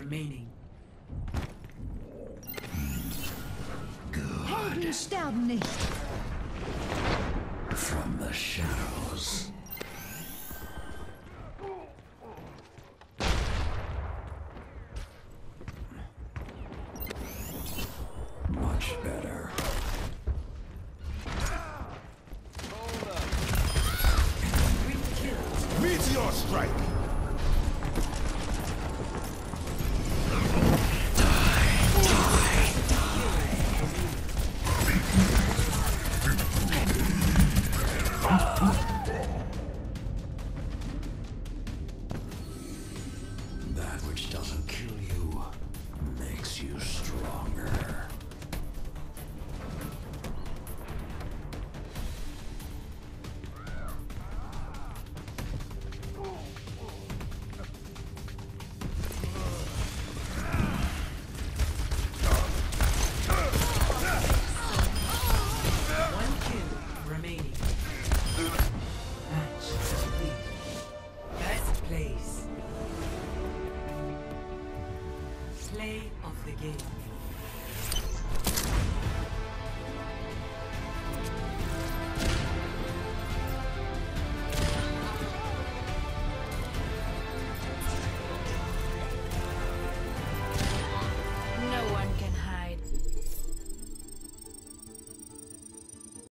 remaining. Helden sterben nicht. From the shadows. Much better. Meteor strike! That which doesn't kill you makes you stronger. One kill remaining. Match complete. First place. Play of the game.